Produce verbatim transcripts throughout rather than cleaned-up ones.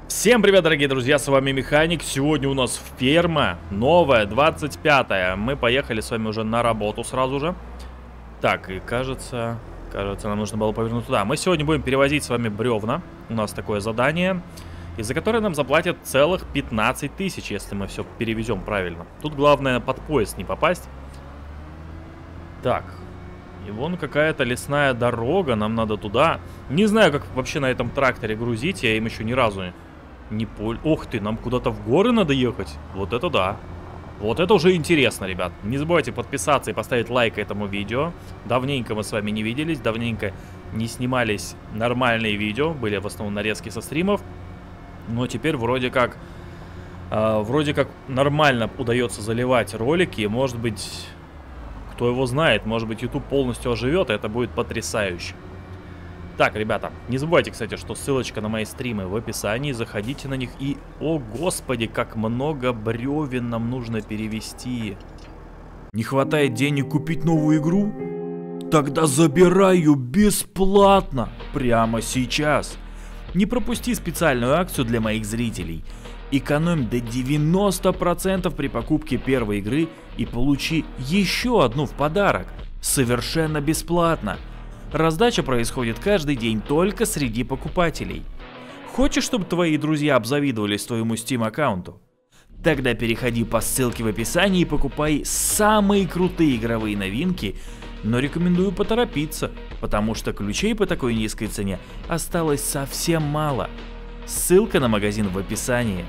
Всем привет, дорогие друзья, с вами Механик. Сегодня у нас ферма новая, двадцать пятая. Мы поехали с вами уже на работу сразу же. Так, и кажется, кажется, нам нужно было повернуть туда. Мы сегодня будем перевозить с вами бревна. У нас такое задание, из-за которое нам заплатят целых пятнадцать тысяч, если мы все перевезем правильно. Тут главное под поезд не попасть. Так, и вон какая-то лесная дорога, нам надо туда. Не знаю, как вообще на этом тракторе грузить, я им еще ни разу не... Не поль... Ох ты, нам куда-то в горы надо ехать. Вот это да. Вот это уже интересно, ребят. Не забывайте подписаться и поставить лайк этому видео. Давненько мы с вами не виделись. Давненько не снимались нормальные видео. Были в основном нарезки со стримов. Но теперь вроде как... Э, вроде как нормально удается заливать ролики. Может быть... Кто его знает. Может быть, YouTube полностью оживет, и это будет потрясающе. Так, ребята, не забывайте, кстати, что ссылочка на мои стримы в описании, заходите на них и, о господи, как много бревен нам нужно перевести. Не хватает денег купить новую игру? Тогда забираю бесплатно, прямо сейчас. Не пропусти специальную акцию для моих зрителей. Экономь до девяноста процентов при покупке первой игры и получи еще одну в подарок, совершенно бесплатно. Раздача происходит каждый день только среди покупателей. Хочешь, чтобы твои друзья обзавидовались твоему Steam аккаунту? Тогда переходи по ссылке в описании и покупай самые крутые игровые новинки, но рекомендую поторопиться, потому что ключей по такой низкой цене осталось совсем мало. Ссылка на магазин в описании.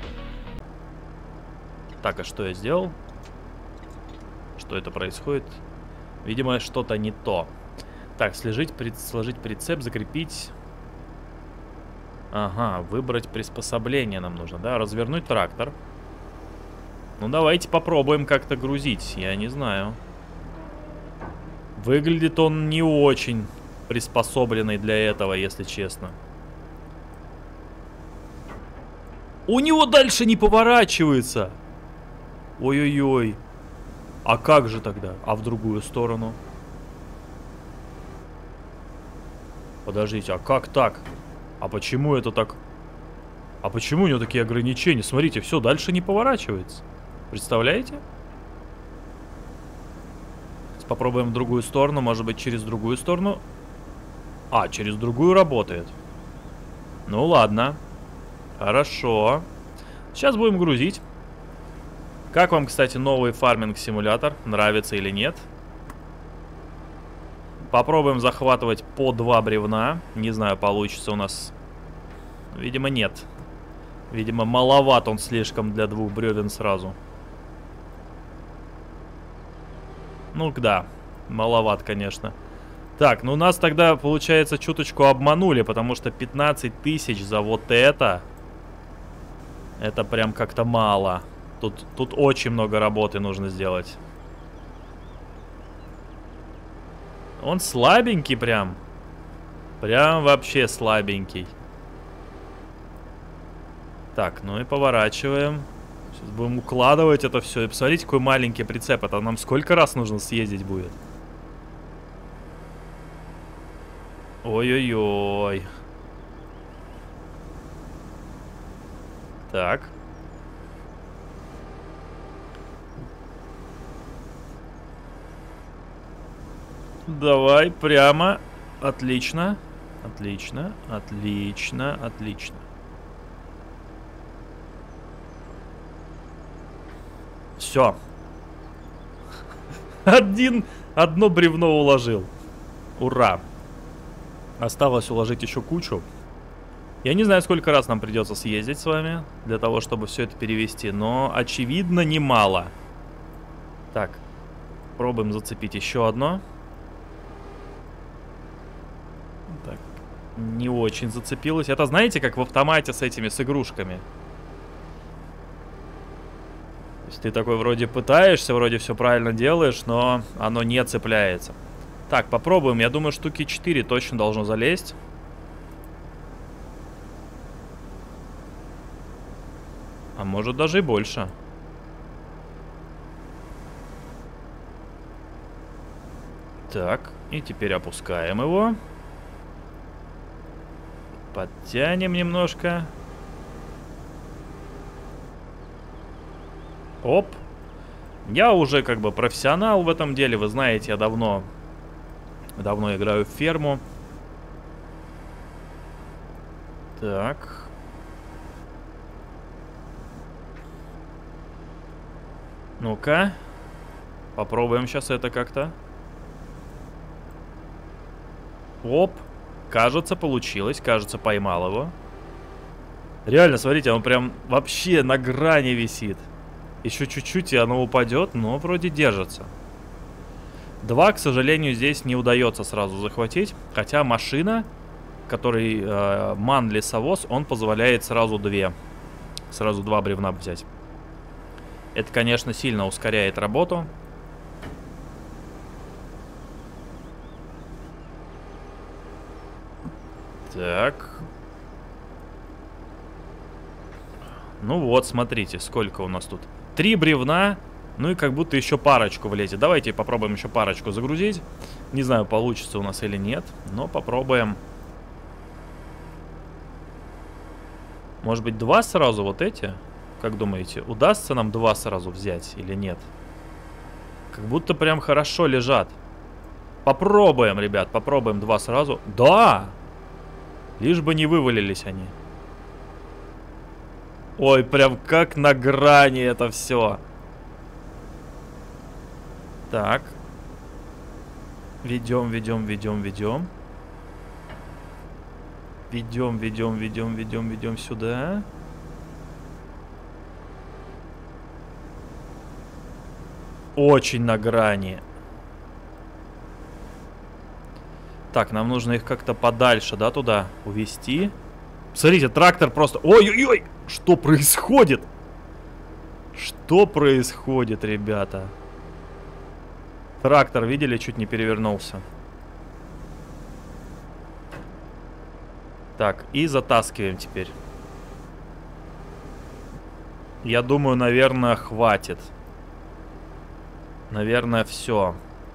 Так, а что я сделал? Что это происходит? Видимо, что-то не то. Так, сложить, пред, сложить прицеп, закрепить. Ага, выбрать приспособление нам нужно, да? Развернуть трактор. Ну, давайте попробуем как-то грузить, я не знаю. Выглядит он не очень приспособленный для этого, если честно. У него дальше не поворачивается. Ой-ой-ой. А как же тогда? А в другую сторону? Подождите, а как так? А почему это так? А почему у него такие ограничения? Смотрите, все, дальше не поворачивается. Представляете? Сейчас попробуем в другую сторону. Может быть, через другую сторону. А, через другую работает. Ну ладно. Хорошо. Сейчас будем грузить. Как вам, кстати, новый фарминг-симулятор? Нравится или нет? Попробуем захватывать по два бревна. Не знаю, получится у нас. Видимо, нет. Видимо, маловат он слишком для двух бревен сразу. Ну да, маловат, конечно. Так, ну нас тогда, получается, чуточку обманули, потому что пятнадцать тысяч за вот это. Это прям как-то мало. Тут, тут очень много работы нужно сделать. Он слабенький прям. Прям вообще слабенький. Так, ну и поворачиваем. Сейчас будем укладывать это все. И посмотрите, какой маленький прицеп. Это нам сколько раз нужно съездить будет? Ой-ой-ой. Так. Давай, прямо. Отлично. Отлично. Отлично. Отлично. Все. Один, одно бревно уложил. Ура. Осталось уложить еще кучу. Я не знаю, сколько раз нам придется съездить с вами для того, чтобы все это перевести, но очевидно немало. Так. Пробуем зацепить еще одно. Так, не очень зацепилось. Это знаете, как в автомате с этими, с игрушками. То есть ты такой вроде пытаешься, вроде все правильно делаешь, но оно не цепляется. Так, попробуем. Я думаю, штуки четыре точно должно залезть. А может даже и больше. Так, и теперь опускаем его. Подтянем немножко. Оп. Я уже как бы профессионал в этом деле. Вы знаете, я давно, давно играю в ферму. Так. Ну-ка. Попробуем сейчас это как-то. Оп. Кажется, получилось. Кажется, поймал его. Реально, смотрите, он прям вообще на грани висит. Еще чуть-чуть, и оно упадет, но вроде держится. Два, к сожалению, здесь не удается сразу захватить. Хотя машина, который э, ман-лесовоз, он позволяет сразу две. Сразу два бревна взять. Это, конечно, сильно ускоряет работу. Так. Ну вот, смотрите, сколько у нас тут. Три бревна, ну и как будто еще парочку влезет. Давайте попробуем еще парочку загрузить. Не знаю, получится у нас или нет, но попробуем. Может быть, два сразу вот эти? Как думаете, удастся нам два сразу взять или нет? Как будто прям хорошо лежат. Попробуем, ребят, попробуем два сразу. Да! Лишь бы не вывалились они. Ой, прям как на грани это все. Так. Ведем, ведем, ведем, ведем. Ведем, ведем, ведем, ведем, ведем сюда. Очень на грани. Так, нам нужно их как-то подальше, да, туда увести. Смотрите, трактор просто... Ой-ой-ой! Что происходит? Что происходит, ребята? Трактор, видели, чуть не перевернулся. Так, и затаскиваем теперь. Я думаю, наверное, хватит. Наверное, все.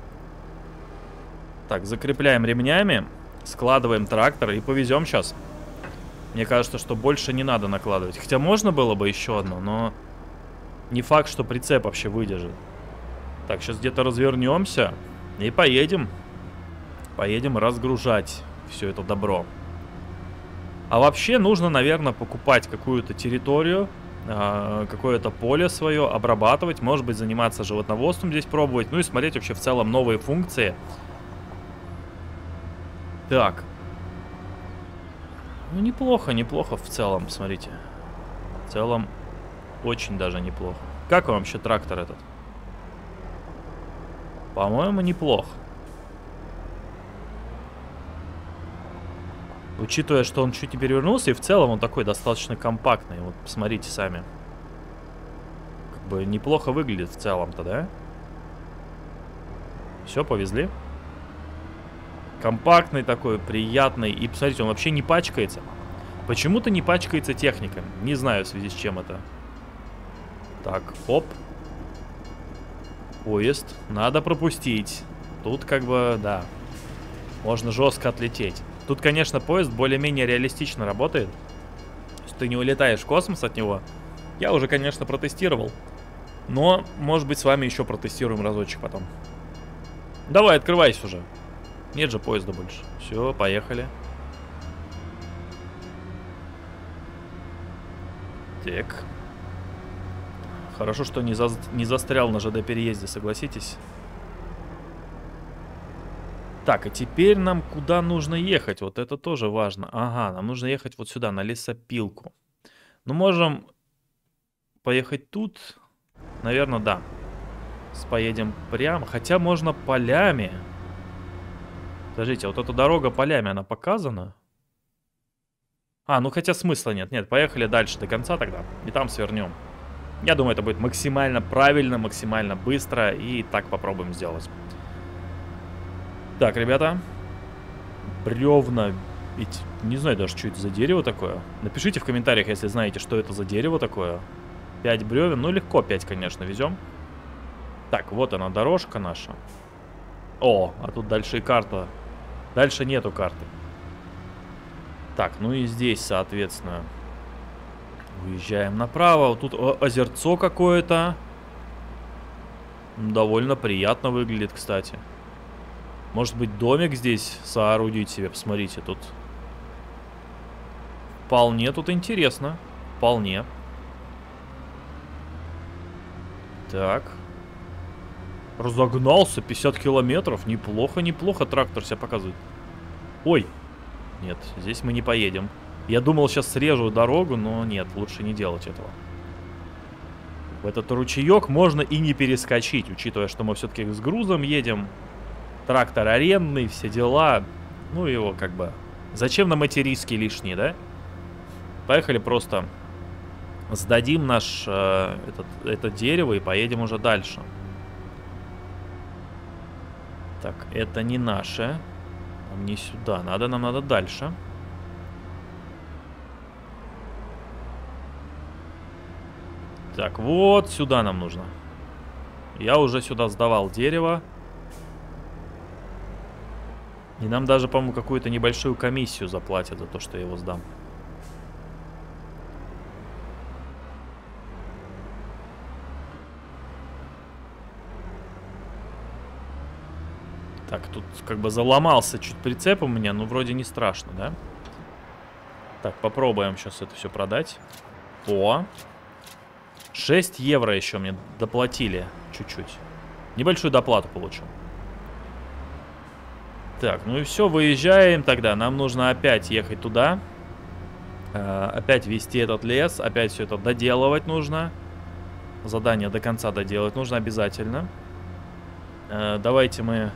Так, закрепляем ремнями. Складываем трактор и повезем сейчас. Мне кажется, что больше не надо накладывать. Хотя можно было бы еще одно, но не факт, что прицеп вообще выдержит. Так, сейчас где-то развернемся и поедем. Поедем разгружать все это добро. А вообще нужно, наверное, покупать какую-то территорию, э, какое-то поле свое, обрабатывать. Может быть, заниматься животноводством здесь пробовать. Ну и смотреть вообще в целом новые функции. Так. Ну, неплохо, неплохо в целом, смотрите. В целом, очень даже неплохо. Как вам вообще трактор этот? По-моему, неплохо. Учитывая, что он чуть не перевернулся, и в целом он такой достаточно компактный. Вот, посмотрите сами. Как бы неплохо выглядит в целом-то, да? Все, повезли. Компактный такой, приятный. И посмотрите, он вообще не пачкается. Почему-то не пачкается техника. Не знаю, в связи с чем это. Так, оп. Поезд. Надо пропустить. Тут как бы, да. Можно жестко отлететь. Тут, конечно, поезд более-менее реалистично работает. То есть ты не улетаешь в космос от него. Я уже, конечно, протестировал. Но, может быть, с вами еще протестируем разочек потом. Давай, открывайся уже. Нет же поезда больше. Все, поехали. Так. Хорошо, что не, за... не застрял на ЖД-переезде, согласитесь? Так, а теперь нам куда нужно ехать? Вот это тоже важно. Ага, нам нужно ехать вот сюда, на лесопилку. Ну, можем поехать тут. Наверное, да. Поедем прямо. Хотя можно полями. Подождите, вот эта дорога полями, она показана? А, ну хотя смысла нет. Нет, поехали дальше до конца тогда. И там свернем. Я думаю, это будет максимально правильно, максимально быстро. И так попробуем сделать. Так, ребята. Бревна. Ведь не знаю даже, что это за дерево такое. Напишите в комментариях, если знаете, что это за дерево такое. пять бревен. Ну, легко пять, конечно, везем. Так, вот она, дорожка наша. О, а тут дальше и карта. Дальше нету карты. Так, ну и здесь, соответственно, уезжаем направо. Вот тут озерцо какое-то. Довольно приятно выглядит, кстати. Может быть, домик здесь соорудить себе? Посмотрите, тут... Вполне тут интересно. Вполне. Так. Разогнался, пятьдесят километров. Неплохо, неплохо трактор себя показывает. Ой. Нет, здесь мы не поедем. Я думал, сейчас срежу дорогу, но нет, лучше не делать этого. В этот ручеек можно и не перескочить, учитывая, что мы все-таки с грузом едем. Трактор арендный, все дела. Ну его как бы... Зачем нам эти риски лишние, да? Поехали просто сдадим наш э, этот, это дерево и поедем уже дальше. Так, это не наше. Нам не сюда. Надо, нам надо дальше. Так, вот сюда нам нужно. Я уже сюда сдавал дерево. И нам даже, по-моему, какую-то небольшую комиссию заплатят за то, что я его сдам. Так, тут как бы заломался чуть прицеп у меня, но вроде не страшно, да? Так, попробуем сейчас это все продать. О! шесть евро еще мне доплатили чуть-чуть. Небольшую доплату получил. Так, ну и все, выезжаем тогда. Нам нужно опять ехать туда. Э, опять вести этот лес. Опять все это доделывать нужно. Задание до конца доделать нужно обязательно. Э, давайте мы...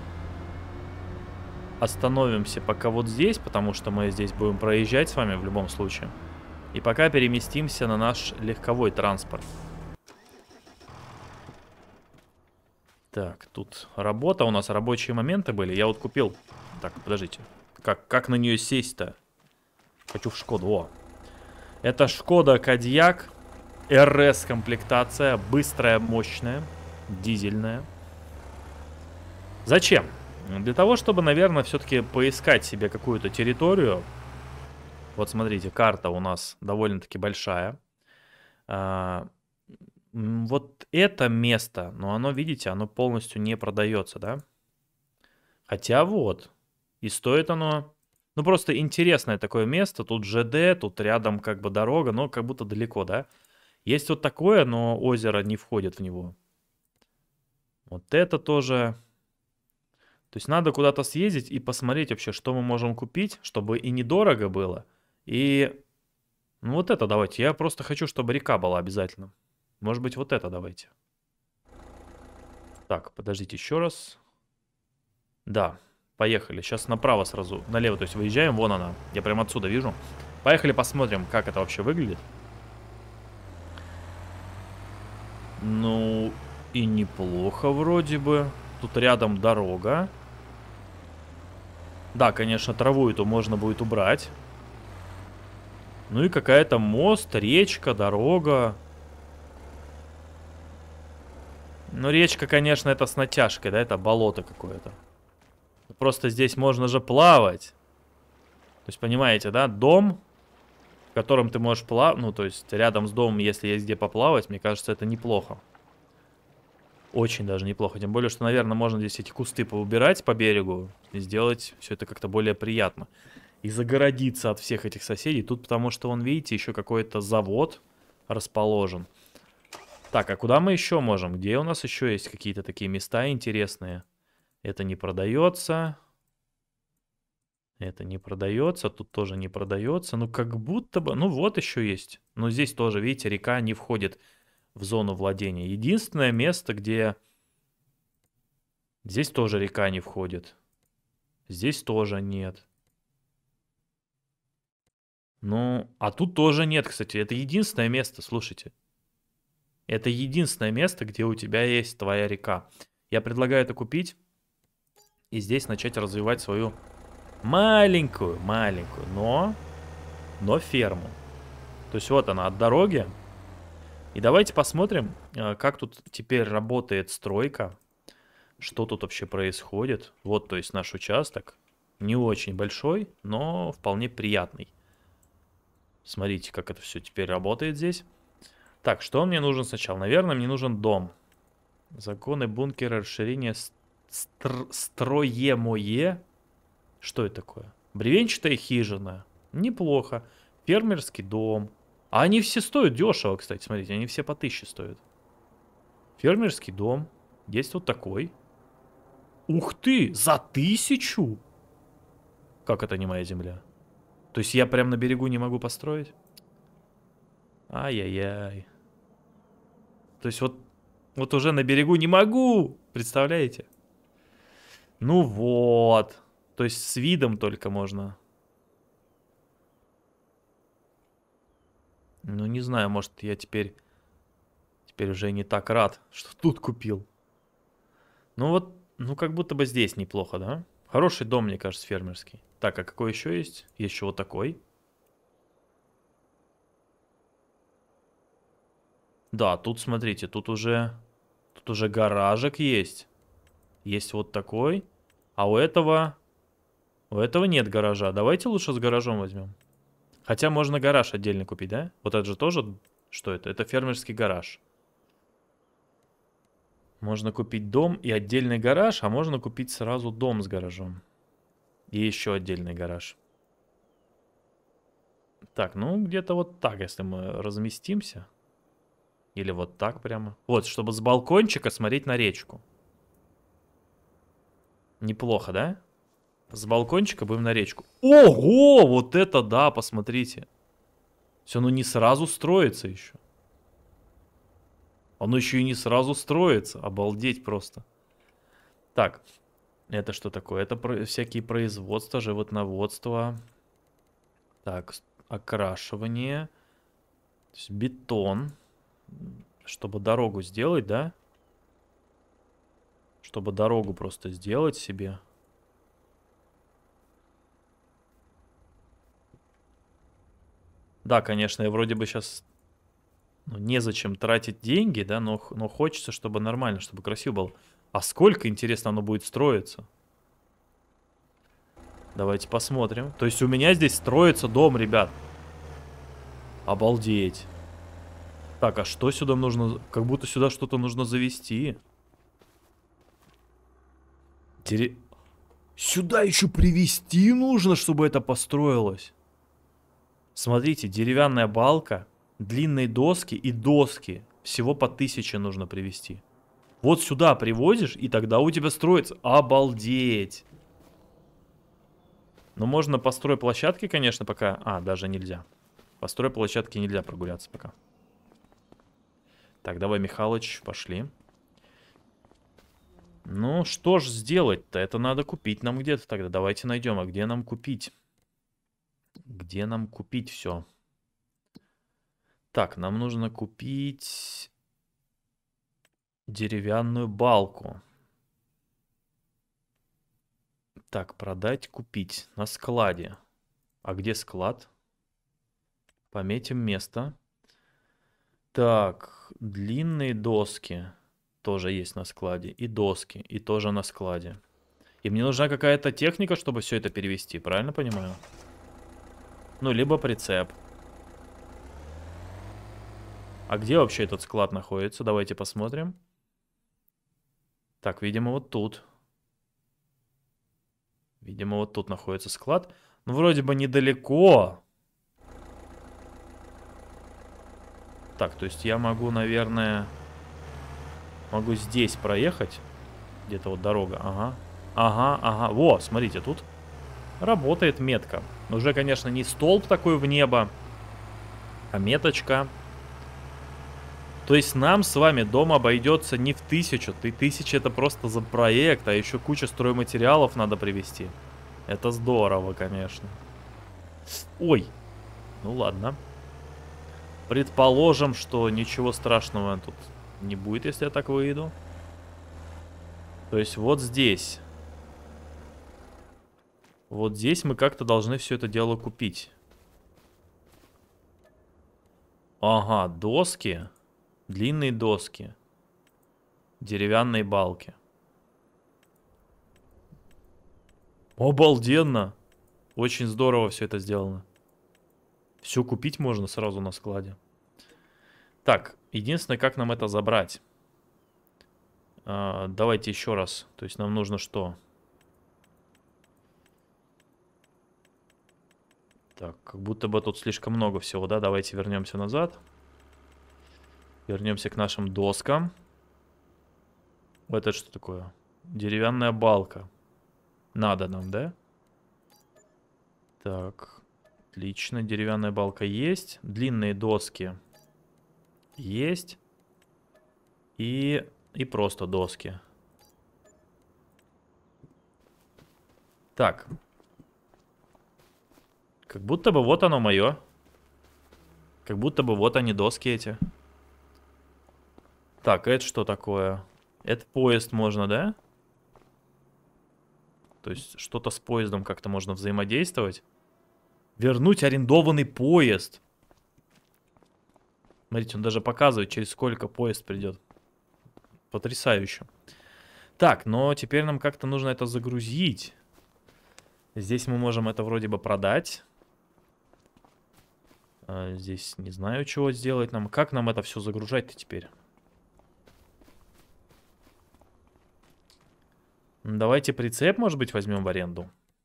Остановимся пока вот здесь, потому что мы здесь будем проезжать с вами в любом случае. И пока переместимся на наш легковой транспорт. Так, тут работа. У нас рабочие моменты были. Я вот купил... Так, подождите. Как, как на нее сесть-то? Хочу в Шкоду. О. Это Шкода Кодиак. эр эс комплектация. Быстрая, мощная. Дизельная. Зачем? Для того, чтобы, наверное, все-таки поискать себе какую-то территорию. Вот смотрите, карта у нас довольно-таки большая. А, вот это место, но оно, видите, оно полностью не продается, да? Хотя вот, и стоит оно... Ну, просто интересное такое место. Тут ЖД, тут рядом как бы дорога, но как будто далеко, да? Есть вот такое, но озеро не входит в него. Вот это тоже... То есть надо куда-то съездить и посмотреть вообще, что мы можем купить, чтобы и недорого было. И ну вот это давайте. Я просто хочу, чтобы река была обязательно. Может быть, вот это давайте. Так, подождите еще раз. Да, поехали. Сейчас направо сразу, налево, то есть выезжаем. Вон она. Я прямо отсюда вижу. Поехали посмотрим, как это вообще выглядит. Ну, и неплохо вроде бы. Тут рядом дорога. Да, конечно, траву эту можно будет убрать. Ну и какая-то мост, речка, дорога. Ну, речка, конечно, это с натяжкой, да, это болото какое-то. Просто здесь можно же плавать. То есть, понимаете, да, дом, в котором ты можешь плавать, ну, то есть, рядом с домом, если есть где поплавать, мне кажется, это неплохо. Очень даже неплохо. Тем более, что, наверное, можно здесь эти кусты поубирать по берегу и сделать все это как-то более приятно. И загородиться от всех этих соседей. Тут потому что, вон, видите, еще какой-то завод расположен. Так, а куда мы еще можем? Где у нас еще есть какие-то такие места интересные? Это не продается. Это не продается. Тут тоже не продается. Ну, как будто бы... Ну, вот еще есть. Но здесь тоже, видите, река не входит в зону владения. Единственное место, где... Здесь тоже река не входит. Здесь тоже нет. Ну, а тут тоже нет, кстати. Это единственное место, слушайте. Это единственное место, где у тебя есть твоя река. Я предлагаю это купить. И здесь начать развивать свою маленькую, маленькую, но... Но ферму. То есть вот она от дороги. И давайте посмотрим, как тут теперь работает стройка. Что тут вообще происходит. Вот, то есть наш участок. Не очень большой, но вполне приятный. Смотрите, как это все теперь работает здесь. Так, что мне нужен сначала? Наверное, мне нужен дом. Законы бункера, расширение стр строемое. Что это такое? Бревенчатая хижина. Неплохо. Фермерский дом. А они все стоят дешево, кстати, смотрите. Они все по тысяче стоят. Фермерский дом. Есть вот такой. Ух ты! За тысячу? Как это не моя земля? То есть я прям на берегу не могу построить? Ай-яй-яй. То есть вот, вот уже на берегу не могу. Представляете? Ну вот. То есть с видом только можно. Ну не знаю, может я теперь... Теперь уже не так рад, что тут купил. Ну вот, ну как будто бы здесь неплохо, да? Хороший дом, мне кажется, фермерский. Так, а какой еще есть? Есть еще вот такой. Да, тут смотрите, тут уже... Тут уже гаражик есть. Есть вот такой. А у этого... У этого нет гаража. Давайте лучше с гаражом возьмем. Хотя можно гараж отдельно купить, да? Вот это же тоже... Что это? Это фермерский гараж. Можно купить дом и отдельный гараж, а можно купить сразу дом с гаражом. И еще отдельный гараж. Так, ну где-то вот так, если мы разместимся. Или вот так прямо. Вот, чтобы с балкончика смотреть на речку. Неплохо, да? С балкончика будем на речку. Ого! Вот это да, посмотрите. Все, ну не сразу строится еще. Оно еще и не сразу строится. Обалдеть просто. Так, это что такое? Это про всякие производства, животноводство. Так, окрашивание. То есть бетон. Чтобы дорогу сделать, да? Чтобы дорогу просто сделать себе. Да, конечно, я вроде бы сейчас... Ну, незачем тратить деньги, да, но, но хочется, чтобы нормально, чтобы красиво было. А сколько, интересно, оно будет строиться? Давайте посмотрим. То есть у меня здесь строится дом, ребят. Обалдеть. Так, а что сюда нужно? Как будто сюда что-то нужно завести. Тере... Сюда еще привезти нужно, чтобы это построилось. Смотрите, деревянная балка, длинные доски и доски. Всего по тысяче нужно привезти. Вот сюда привозишь, и тогда у тебя строится. Обалдеть. Ну, можно построй площадки, конечно, пока... А, даже нельзя. Построй площадки нельзя прогуляться пока. Так, давай, Михалыч, пошли. Ну, что ж сделать-то? Это надо купить нам где-то тогда. Давайте найдем. А где нам купить? Где нам купить все? Так, нам нужно купить деревянную балку. Так, продать, купить. На складе. А где склад? Пометим место. Так, длинные доски тоже есть на складе. И доски, и тоже на складе. И мне нужна какая-то техника, чтобы все это перевести, правильно понимаю? Ну, либо прицеп. А где вообще этот склад находится? Давайте посмотрим. Так, видимо, вот тут. Видимо, вот тут находится склад. Ну, вроде бы недалеко. Так, то есть я могу, наверное... Могу здесь проехать. Где-то вот дорога. Ага. Ага, ага. Во, смотрите, тут работает метка. Уже, конечно, не столб такой в небо, а меточка. То есть нам с вами дом обойдется не в тысячу. Ты тысяча это просто за проект, а еще куча стройматериалов надо привезти. Это здорово, конечно. Ой. Ну ладно. Предположим, что ничего страшного тут не будет, если я так выйду. То есть вот здесь. Вот здесь мы как-то должны все это дело купить. Ага, доски. Длинные доски. Деревянные балки. Обалденно. Очень здорово все это сделано. Все купить можно сразу на складе. Так, единственное, как нам это забрать? А, давайте еще раз. То есть нам нужно что? Так, как будто бы тут слишком много всего, да? Давайте вернемся назад. Вернемся к нашим доскам. Это что такое? Деревянная балка. Надо нам, да? Так, отлично. Деревянная балка есть. Длинные доски есть. И, и просто доски. Так. Как будто бы вот оно мое. Как будто бы вот они доски эти. Так, это что такое? Это поезд можно, да? То есть что-то с поездом как-то можно взаимодействовать. Вернуть арендованный поезд. Смотрите, он даже показывает, через сколько поезд придет. Потрясающе. Так, но теперь нам как-то нужно это загрузить. Здесь мы можем это вроде бы продать. А здесь не знаю, чего сделать нам. Как нам это все загружать-то теперь? Давайте прицеп, может быть, возьмем в аренду.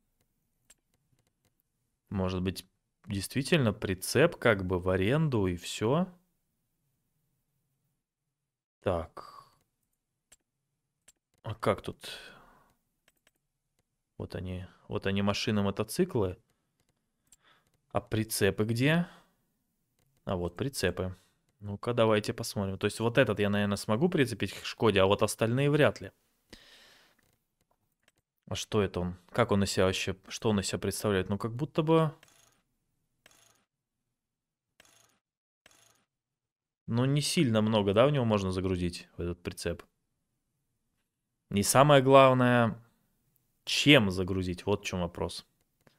Может быть, действительно прицеп как бы в аренду и все. Так. А как тут? Вот они. Вот они, машины, мотоциклы. А прицепы где? А вот прицепы. Ну-ка, давайте посмотрим. То есть вот этот я, наверное, смогу прицепить к Шкоде, а вот остальные вряд ли. А что это он? Как он из себя вообще... Что он из себя представляет? Ну, как будто бы... Ну, не сильно много, да, в него можно загрузить, в этот прицеп. И самое главное, чем загрузить? Вот в чем вопрос.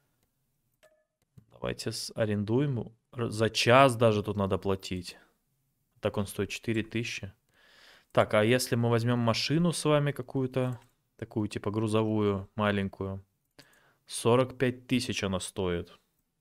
Давайте арендуем. За час даже тут надо платить. Так он стоит четыре тысячи. Так, а если мы возьмем машину с вами какую-то, такую типа грузовую, маленькую, сорок пять тысяч она стоит.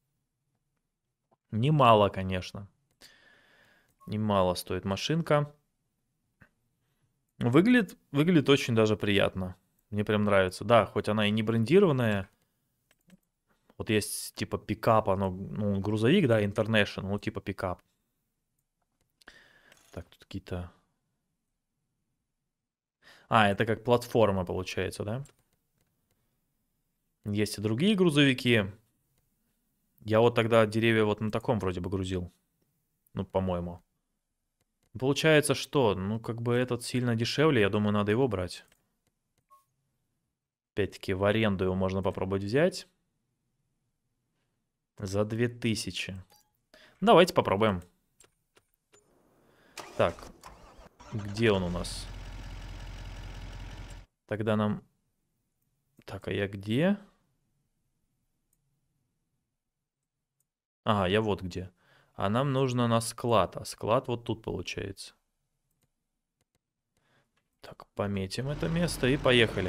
Немало, конечно. Немало стоит машинка. Выглядит, выглядит очень даже приятно. Мне прям нравится. Да, хоть она и не брендированная. Вот есть типа пикап, оно, ну, грузовик, да, International, ну, типа пикап. Так, тут какие-то... А, это как платформа получается, да? Есть и другие грузовики. Я вот тогда деревья вот на таком вроде бы грузил. Ну, по-моему. Получается, что? Ну, как бы этот сильно дешевле, я думаю, надо его брать. Опять-таки, в аренду его можно попробовать взять. За две тысячи. Давайте попробуем. Так. Где он у нас? Тогда нам... Так, а я где? Ага, я вот где. А нам нужно на склад. А склад вот тут получается. Так, пометим это место и поехали.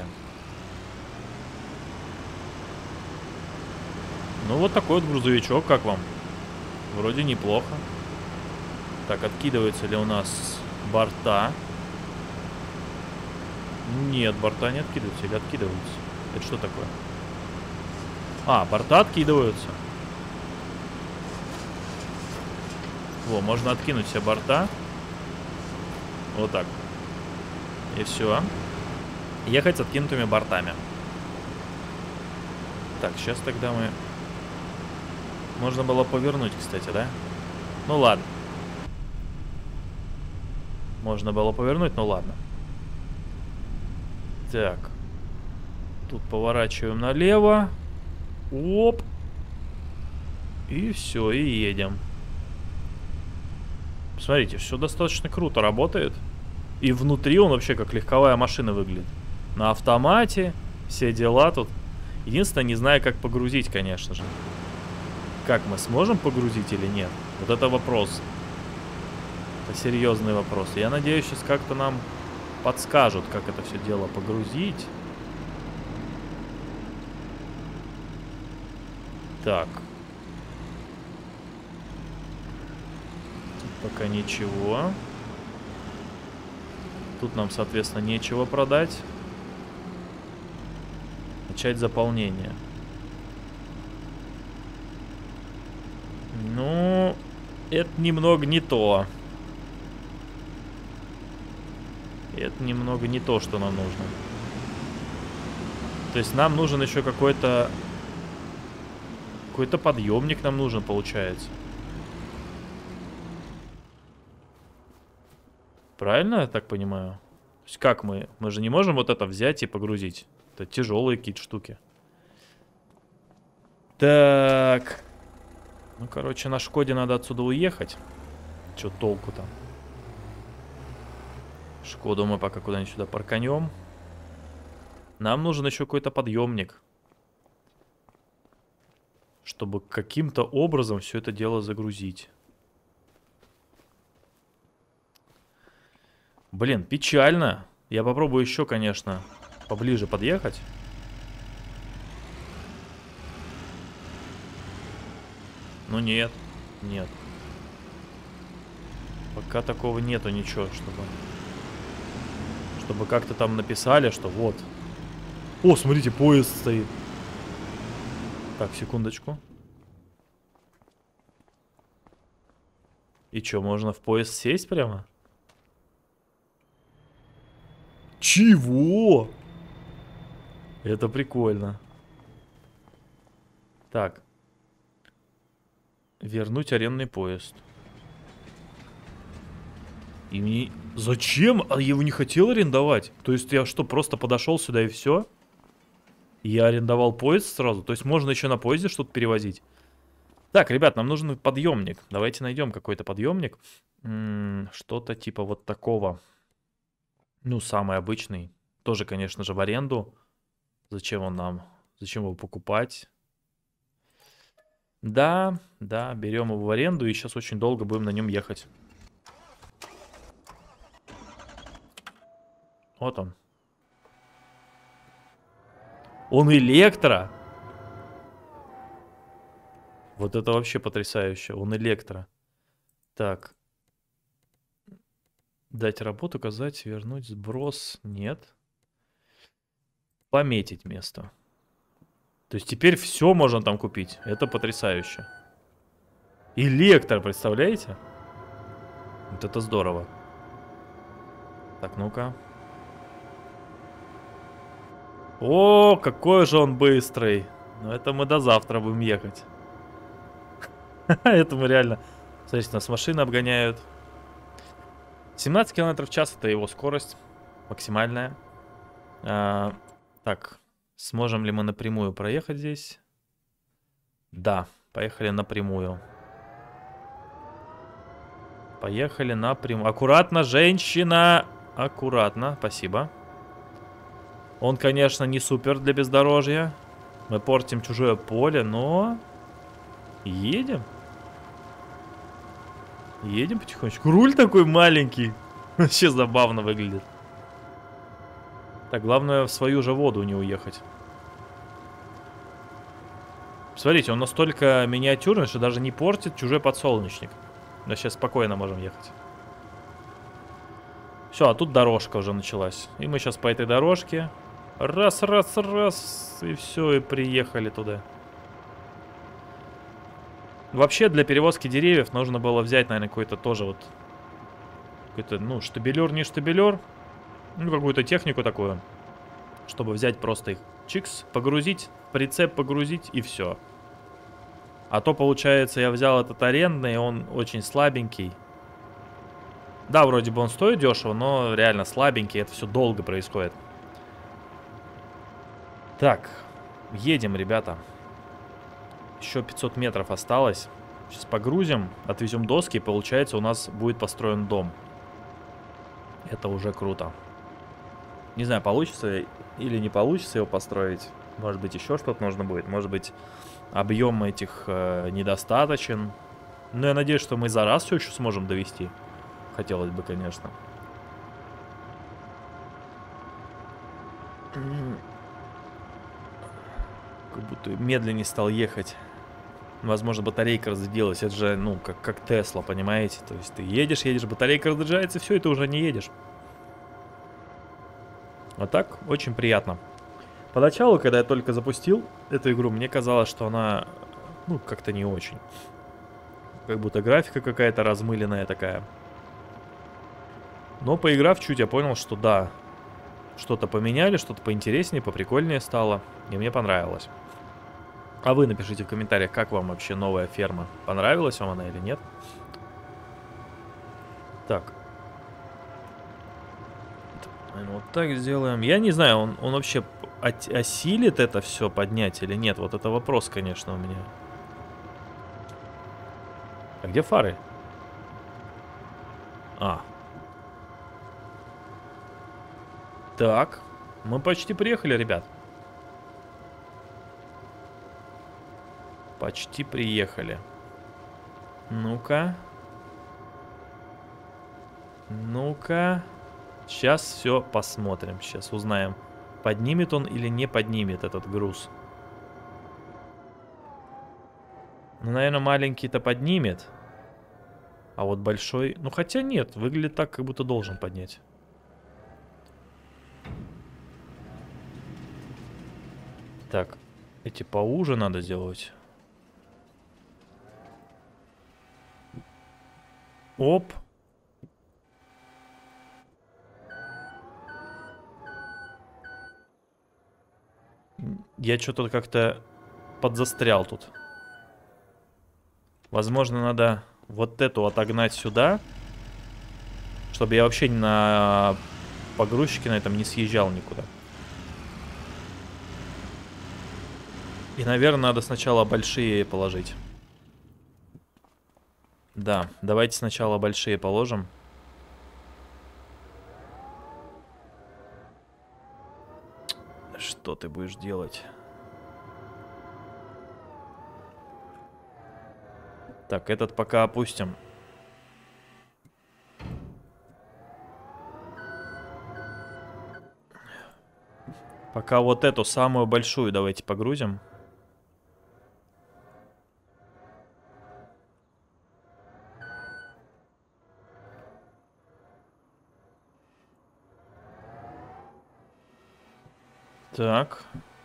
Ну, вот такой вот грузовичок, как вам? Вроде неплохо. Так, откидываются ли у нас борта? Нет, борта не откидываются или откидываются? Это что такое? А, борта откидываются. Во, можно откинуть все борта. Вот так. И все. Ехать с откинутыми бортами. Так, сейчас тогда мы... Можно было повернуть, кстати, да? Ну ладно. Можно было повернуть, ну ладно. Так. Тут поворачиваем налево. Оп. И все, и едем. Смотрите, все достаточно круто работает. И внутри он вообще как легковая машина выглядит. На автомате, все дела тут. Единственное, не знаю, как погрузить, конечно же. Как мы сможем погрузить или нет? Вот это вопрос. Это серьезный вопрос. Я надеюсь, сейчас как-то нам подскажут, как это все дело погрузить. Так. Тут пока ничего. Тут нам, соответственно, нечего продать. Начать заполнение. Ну, это немного не то. Это немного не то, что нам нужно. То есть нам нужен еще какой-то... Какой-то подъемник нам нужен, получается. Правильно я так понимаю? То есть как мы? Мы же не можем вот это взять и погрузить. Это тяжелые какие-то штуки. Так. Ну, короче, на Шкоде надо отсюда уехать. Че толку там? Шкоду мы пока куда-нибудь сюда парканем. Нам нужен еще какой-то подъемник. Чтобы каким-то образом все это дело загрузить. Блин, печально. Я попробую еще, конечно, поближе подъехать. Ну нет, нет. Пока такого нету ничего, чтобы... Чтобы как-то там написали, что вот. О, смотрите, поезд стоит. Так, секундочку. И что, можно в поезд сесть прямо? Чего? Это прикольно. Так. Вернуть арендный поезд. И мне... Зачем? А я его не хотел арендовать. То есть я что, просто подошел сюда и все? Я арендовал поезд сразу. То есть можно еще на поезде что-то перевозить. Так, ребят, нам нужен подъемник. Давайте найдем какой-то подъемник. Что-то типа вот такого. Ну, самый обычный. Тоже, конечно же, в аренду. Зачем он нам? Зачем его покупать? Да, да, берем его в аренду и сейчас очень долго будем на нем ехать. Вот он. Он электро. Вот это вообще потрясающе. Он электро. Так. Дать работу, указать, вернуть, сброс. Нет. Пометить место. То есть теперь все можно там купить. Это потрясающе. Электро, представляете? Вот это здорово. Так, ну-ка. О, какой же он быстрый. Ну, это мы до завтра будем ехать. Это мы реально... Смотрите, нас машины обгоняют. семнадцать километров в час это его скорость. Максимальная. А, так, сможем ли мы напрямую проехать здесь? Да, поехали напрямую. Поехали напрямую. Аккуратно, женщина. Аккуратно, спасибо. Он, конечно, не супер для бездорожья. Мы портим чужое поле, но... Едем. Едем потихонечку. Руль такой маленький. Вообще забавно выглядит. Так, главное в свою же воду не уехать. Смотрите, он настолько миниатюрный, что даже не портит чужой подсолнечник. Но сейчас спокойно можем ехать. Все, а тут дорожка уже началась. И мы сейчас по этой дорожке... Раз, раз, раз. И все, и приехали туда. Вообще, для перевозки деревьев нужно было взять, наверное, какой-то тоже вот... Какой-то, ну, штабелер, не штабелер. Ну, какую-то технику такую. Чтобы взять просто их, чикс, погрузить, прицеп погрузить и все. А то, получается, я взял этот арендный, он очень слабенький. Да, вроде бы он стоит дешево, но реально слабенький, это все долго происходит. Так, едем, ребята. Еще пятьсот метров осталось. Сейчас погрузим, отвезем доски, и получается у нас будет построен дом. Это уже круто. Не знаю, получится или не получится его построить. Может быть, еще что-то нужно будет. Может быть, объем этих э, недостаточен. Но я надеюсь, что мы за раз все еще сможем довести. Хотелось бы, конечно. Как будто медленнее стал ехать. Возможно, батарейка разрядилась. Это же, ну, как, как Тесла, понимаете? То есть ты едешь, едешь, батарейка разряжается, все, и ты уже не едешь. А так, очень приятно. Поначалу, когда я только запустил эту игру, мне казалось, что она, ну, как-то не очень. Как будто графика какая-то размыленная такая. Но поиграв чуть, я понял, что да, что-то поменяли, что-то поинтереснее, поприкольнее стало. И мне понравилось. А вы напишите в комментариях, как вам вообще новая ферма. Понравилась вам она или нет? Так. Вот так сделаем. Я не знаю, он, он вообще осилит это все поднять или нет? Вот это вопрос, конечно, у меня. А где фары? А. Так. Мы почти приехали, ребят. Почти приехали. Ну-ка. Ну-ка. Сейчас все посмотрим. Сейчас узнаем, поднимет он или не поднимет этот груз. Ну, наверное, маленький-то поднимет. А вот большой... Ну, хотя нет, выглядит так, как будто должен поднять. Так, эти поуже надо сделать. Оп. Я что-то как-то подзастрял тут. Возможно, надо вот эту отогнать сюда, чтобы я вообще на погрузчике на этом не съезжал никуда. И, наверное, надо сначала большие положить. Да, давайте сначала большие положим. Что ты будешь делать? Так, этот пока опустим. Пока вот эту самую большую давайте погрузим. Так.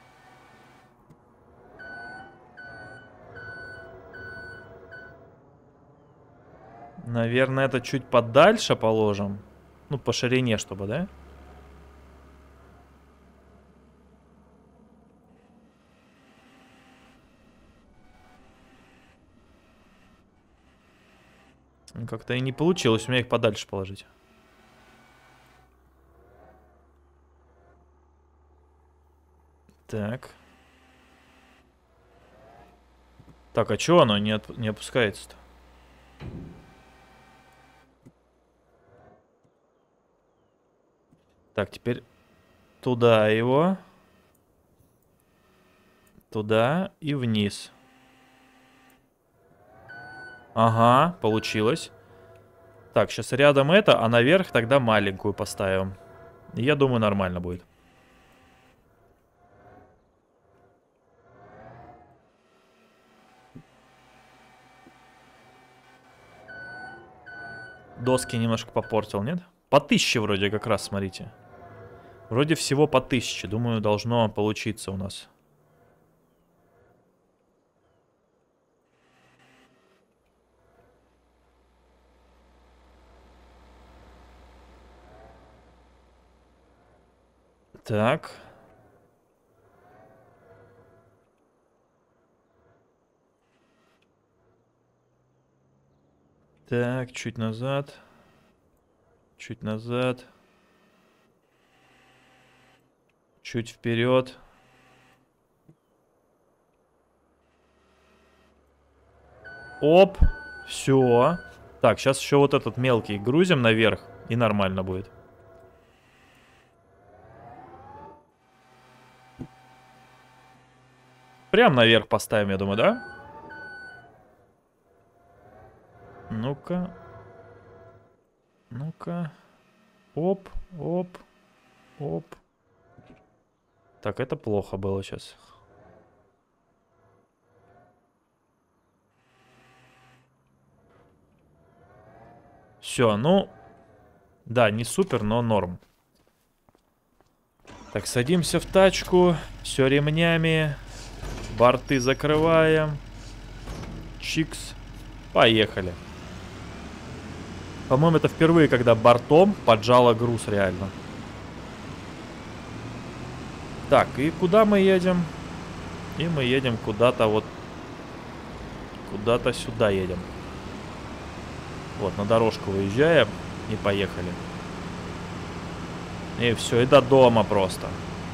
Наверное, это чуть подальше положим. Ну, по ширине, чтобы, да? Как-то и не получилось у меня их подальше положить. Так. Так, а чего оно не, от... не опускается-то? Так, теперь туда его. Туда и вниз. Ага, получилось. Так, сейчас рядом это, а наверх тогда маленькую поставим. Я думаю, нормально будет. Доски немножко попортил, нет? По тысяче вроде как раз, смотрите. Вроде всего по тысяче. Думаю, должно получиться у нас. Так. Так, чуть назад. Чуть назад. Чуть вперед. Оп. Все. Так, сейчас еще вот этот мелкий грузим наверх. И нормально будет. Прям наверх поставим, я думаю, да? Ну-ка. Ну-ка. Оп, оп, оп. Так, это плохо было сейчас. Все, ну... Да, не супер, но норм. Так, садимся в тачку. Все ремнями. Борты закрываем. Чикс. Поехали. По-моему, это впервые, когда бортом поджало груз реально. Так, и куда мы едем? И мы едем куда-то вот... Куда-то сюда едем. Вот, на дорожку выезжаем и поехали. И все, и до дома просто.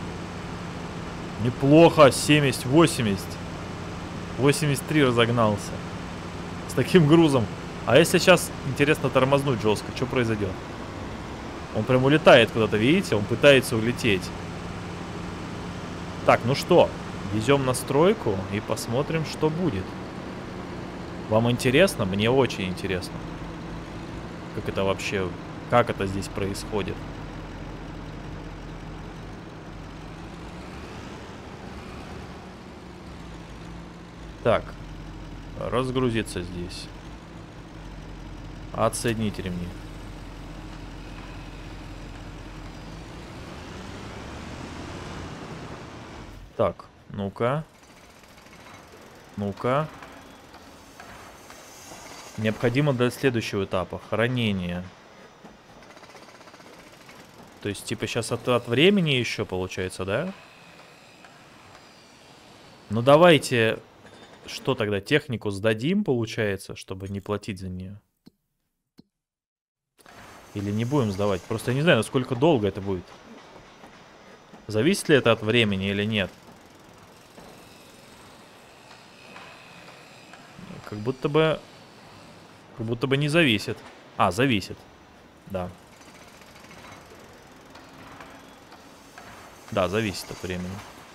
Неплохо, семьдесят, восемьдесят. восемьдесят три разогнался. С таким грузом. А если сейчас, интересно, тормознуть жестко, что произойдет? Он прям улетает куда-то, видите? Он пытается улететь. Так, ну что? Везем на стройку и посмотрим, что будет. Вам интересно? Мне очень интересно. Как это вообще... Как это здесь происходит? Так. Разгрузиться здесь. Оценить ремни. Так, ну-ка. Ну-ка. Необходимо для следующего этапа. Хранение. То есть, типа, сейчас от, от времени еще получается, да? Ну, давайте... Что тогда? Технику сдадим, получается, чтобы не платить за нее? Или не будем сдавать? Просто я не знаю, насколько долго это будет. Зависит ли это от времени или нет? Как будто бы... Как будто бы не зависит. А, зависит. Да. Да, зависит от времени.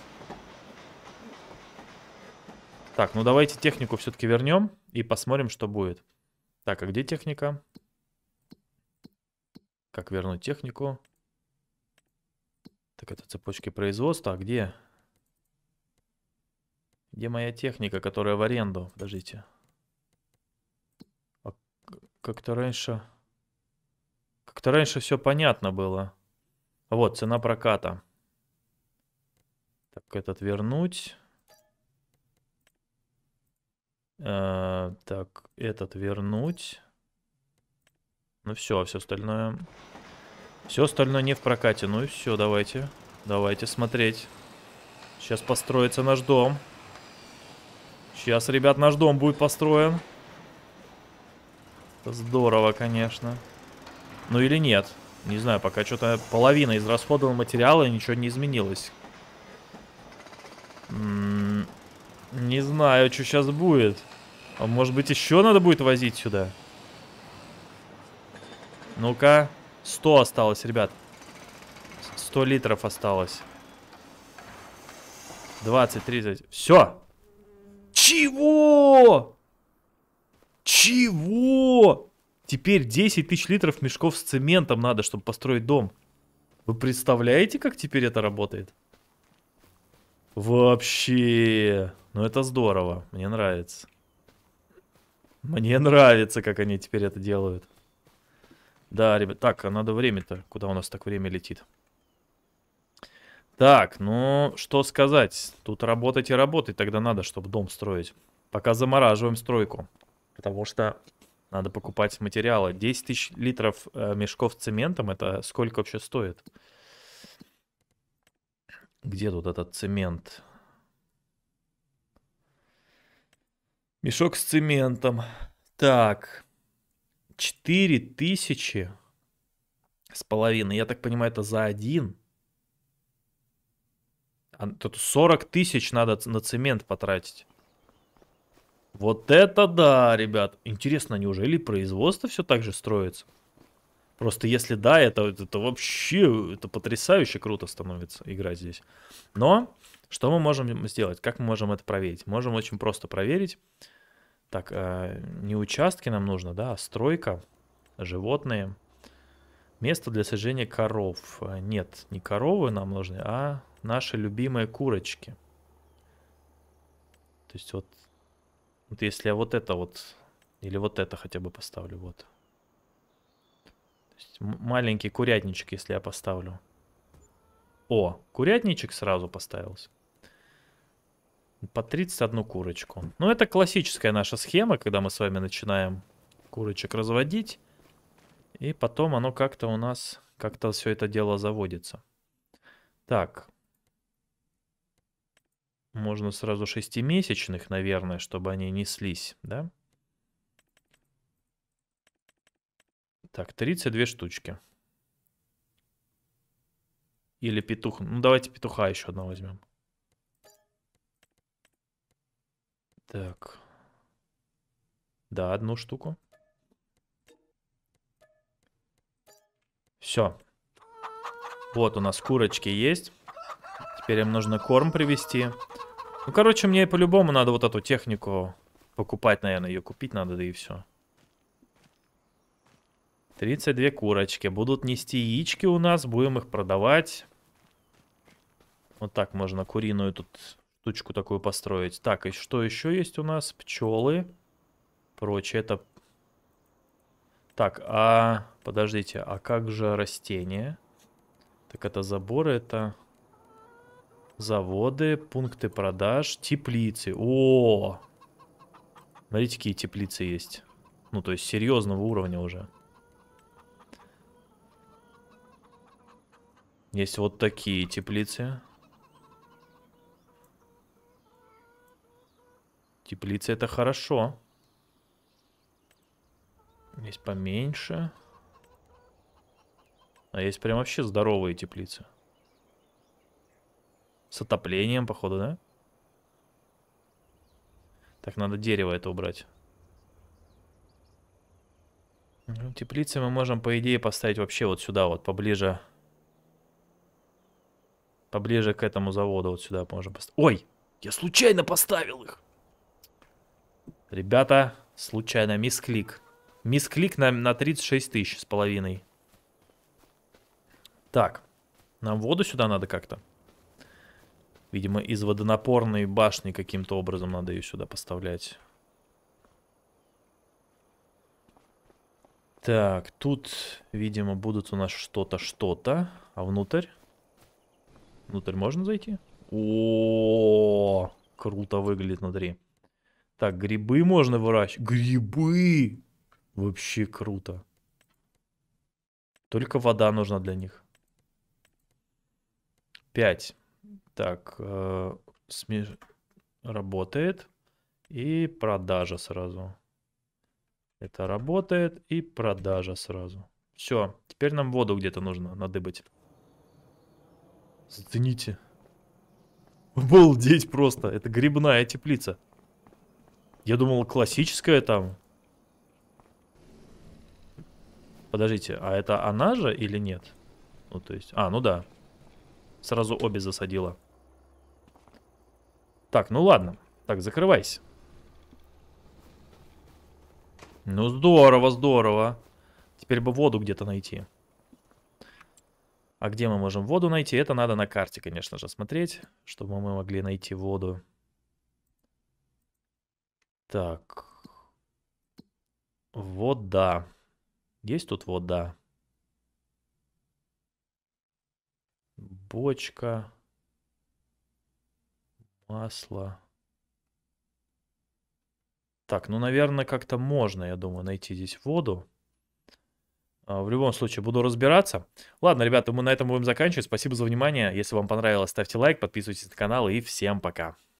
Так, ну давайте технику все-таки вернем и посмотрим, что будет. Так, а где техника? Как вернуть технику? Так, это цепочки производства. А где? Где моя техника, которая в аренду? Подождите. А как-то раньше... Как-то раньше все понятно было. Вот, цена проката. Так, этот вернуть. Э, так, этот вернуть. Ну все, а все остальное... Все остальное не в прокате. Ну и все, давайте. Давайте смотреть. Сейчас построится наш дом. Сейчас, ребят, наш дом будет построен. Здорово, конечно. Ну или нет. Не знаю, пока что-то половина израсходованного материала, и ничего не изменилось. М-м- не знаю, что сейчас будет. А может быть, еще надо будет возить сюда? Ну-ка. сто осталось, ребят. сто литров осталось. двадцать, тридцать. Все. Чего? Чего? Теперь десять тысяч литров мешков с цементом надо, чтобы построить дом. Вы представляете, как теперь это работает? Вообще. Ну это здорово. Мне нравится. Мне нравится, как они теперь это делают. Да, ребят. Так, а надо время-то. Куда у нас так время летит? Так, ну, что сказать. Тут работать и работать тогда надо, чтобы дом строить. Пока замораживаем стройку. Потому что надо покупать материалы. десять тысяч литров э, мешков с цементом. Это сколько вообще стоит? Где тут этот цемент? Мешок с цементом. Так. четыре тысячи с половиной. Я так понимаю, это за один. А тут сорок тысяч надо на цемент потратить. Вот это да, ребят. Интересно, неужели производство все так же строится? Просто если да, это, это вообще это потрясающе круто становится играть здесь. Но что мы можем сделать? Как мы можем это проверить? Можем очень просто проверить. Так, э, не участки нам нужно, да, а стройка, животные. Место для сожжения коров. Нет, не коровы нам нужны, а наши любимые курочки. То есть вот, вот если я вот это вот, или вот это хотя бы поставлю, вот. То есть маленький курятничек, если я поставлю. О, курятничек сразу поставился. По тридцать одну курочку. Ну, это классическая наша схема, когда мы с вами начинаем курочек разводить. И потом оно как-то у нас, как-то все это дело заводится. Так. Можно сразу шестимесячных, наверное, чтобы они неслись, да? Так, тридцать две штучки. Или петух. Ну, давайте петуха еще одного возьмем. Так. Да, одну штуку. Все. Вот у нас курочки есть. Теперь им нужно корм привезти. Ну, короче, мне по-любому надо вот эту технику покупать, наверное. Ее купить надо, да и все. тридцать две курочки. Будут нести яички у нас. Будем их продавать. Вот так можно куриную тут штучку такую построить. Так, и что еще есть у нас? Пчелы. Прочее. Это... Так, а... Подождите, а как же растения? Так, это заборы, это... Заводы, пункты продаж, теплицы. О! Смотрите, какие теплицы есть. Ну, то есть серьезного уровня уже. Есть вот такие теплицы. Теплицы это хорошо. Есть поменьше. А есть прям вообще здоровые теплицы. С отоплением, походу, да? Так, надо дерево это убрать. Ну, теплицы мы можем, по идее, поставить вообще вот сюда, вот поближе. Поближе к этому заводу, вот сюда можем поставить. Ой, я случайно поставил их. Ребята, случайно, мисклик. Мисклик на, на тридцать шесть тысяч с половиной. Так, нам воду сюда надо как-то. Видимо, из водонапорной башни каким-то образом надо ее сюда поставлять. Так, тут, видимо, будут у нас что-то, что-то. А внутрь? Внутрь можно зайти? О, круто выглядит внутри. Так, грибы можно выращивать. Грибы! Вообще круто. Только вода нужна для них. Пять. Так, э, смеш... работает. И продажа сразу. Это работает и продажа сразу. Все, теперь нам воду где-то нужно надыбать. Зацените. Обалдеть просто. Это грибная теплица. Я думал, классическая там. Подождите, а это она же или нет? Ну, то есть... А, ну да. Сразу обе засадила. Так, ну ладно. Так, закрывайся. Ну, здорово, здорово. Теперь бы воду где-то найти. А где мы можем воду найти? Это надо на карте, конечно же, смотреть, чтобы мы могли найти воду. Так. Вода. Есть тут вода? Бочка. Масло. Так, ну, наверное, как-то можно, я думаю, найти здесь воду. А, в любом случае, буду разбираться. Ладно, ребята, мы на этом будем заканчивать. Спасибо за внимание. Если вам понравилось, ставьте лайк, подписывайтесь на канал и всем пока.